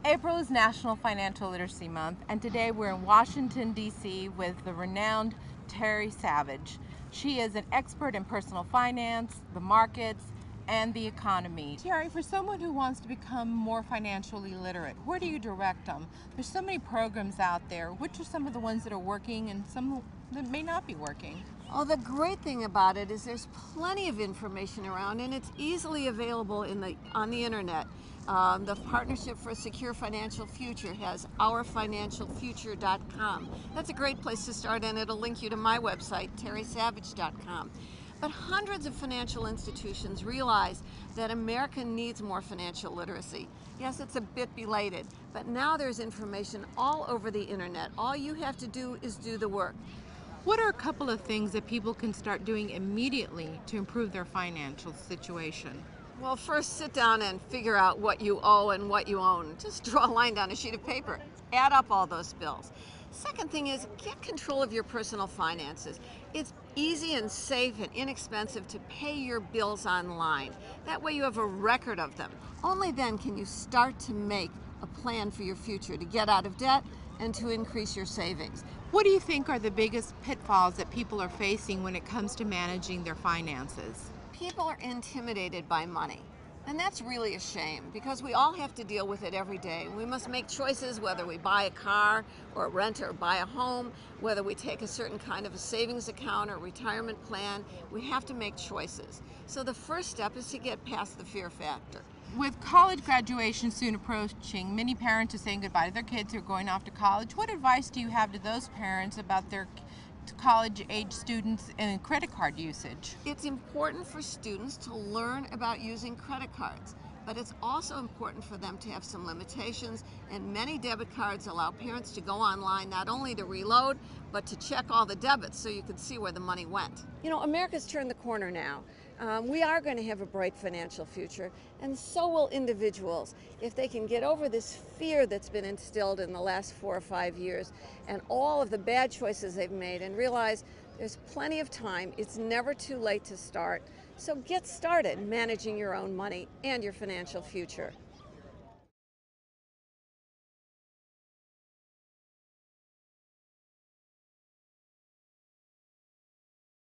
April is National Financial Literacy Month, and today we're in Washington, D.C. with the renowned Terry Savage. She is an expert in personal finance, the markets, and the economy. Terry, for someone who wants to become more financially literate, where do you direct them? There's so many programs out there. Which are some of the ones that are working and some that may not be working? Oh, the great thing about it is there's plenty of information around, and it's easily available on the internet. The Partnership for a Secure Financial Future has ourfinancialfuture.com. That's a great place to start, and it'll link you to my website, terrysavage.com. But hundreds of financial institutions realize that America needs more financial literacy. Yes, it's a bit belated, but now there's information all over the internet. All you have to do is do the work. What are a couple of things that people can start doing immediately to improve their financial situation? Well, first sit down and figure out what you owe and what you own. Just draw a line down a sheet of paper. Add up all those bills. Second thing is get control of your personal finances. It's easy and safe and inexpensive to pay your bills online. That way you have a record of them. Only then can you start to make a plan for your future, to get out of debt and to increase your savings. What do you think are the biggest pitfalls that people are facing when it comes to managing their finances? People are intimidated by money. And that's really a shame because we all have to deal with it every day. We must make choices whether we buy a car or rent or buy a home, whether we take a certain kind of a savings account or retirement plan. We have to make choices. So the first step is to get past the fear factor. With college graduation soon approaching, many parents are saying goodbye to their kids who are going off to college. What advice do you have to those parents about their college-age students and credit card usage? It's important for students to learn about using credit cards, but it's also important for them to have some limitations, and many debit cards allow parents to go online not only to reload, but to check all the debits so you can see where the money went. You know, America's turned the corner now. We are going to have a bright financial future, and so will individuals if they can get over this fear that's been instilled in the last 4 or 5 years and all of the bad choices they've made and realize there's plenty of time. It's never too late to start. So get started managing your own money and your financial future.